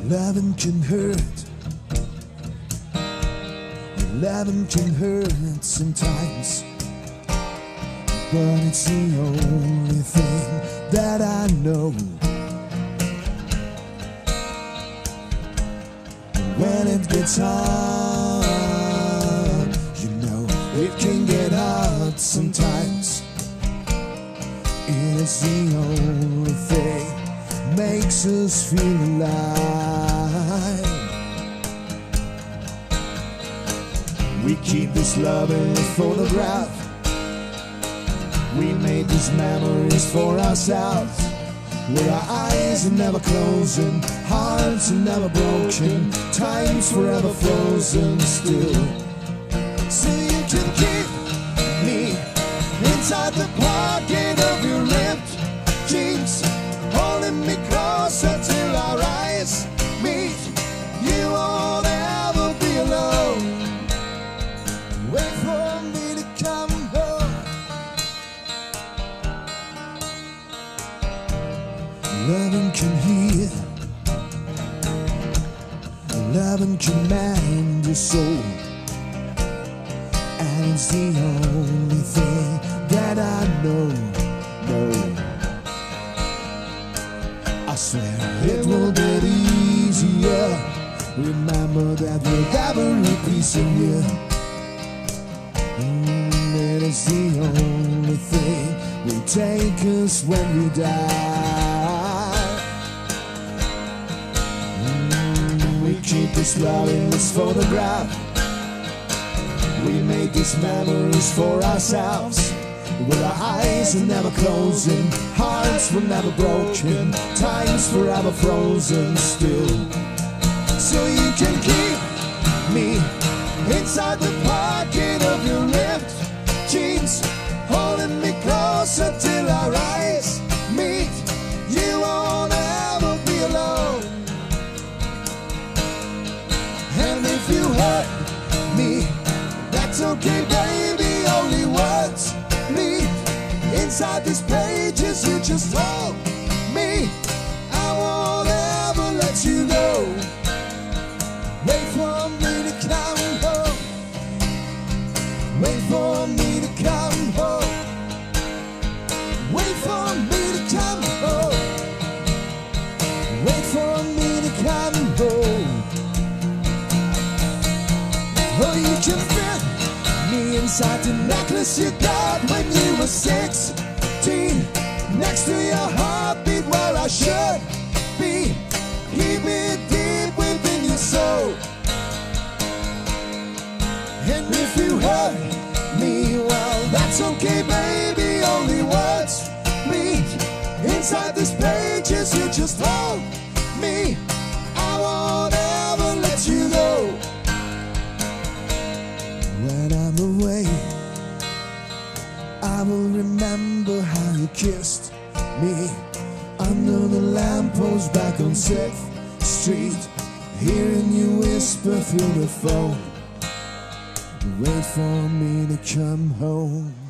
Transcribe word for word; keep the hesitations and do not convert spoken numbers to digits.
Loving can hurt. Loving can hurt sometimes, but it's the only thing that I know. When it gets hard, you know it can get hard sometimes. It is the only thing makes us feel alive. We keep this love in a photograph. We made these memories for ourselves, where our eyes are never closing, hearts are never broken, time's forever frozen still. So you can keep me inside the pocket of your ripped jeans, holding me closer till our eyes meet. You won't ever be alone. Wait for me to come home. Loving can heal. Loving can mend your soul. And it's the only thing that I know, know. I swear it will get easier. Remember that with every piece of you, mm, it is the only thing will take us when we die. Mm, we keep this love in this photograph. We made these memories for ourselves, where our eyes are never closing, hearts were never broken, time's forever frozen still. So you can keep me inside the pocket of your ripped jeans, holding me closer till our eyes meet. You won't ever be alone. And if you hurt me, that's okay, baby, only words leave inside these pages you just told me. I won't ever let you go. Wait for me to come home. Wait for me to come home. Wait for me to come home. Wait for me to come home. Oh, you can fit me inside the necklace you got when you were sixteen, next to your heartbeat where I should be. Keep it deep within your soul. And if you hurt me, well, that's okay, baby, only words meet inside these pages you just told me. I won't ever let you go. When I'm away, I will remember how you kissed me under the lamppost back on sixth street, hearing you whisper through the phone, wait for me to come home.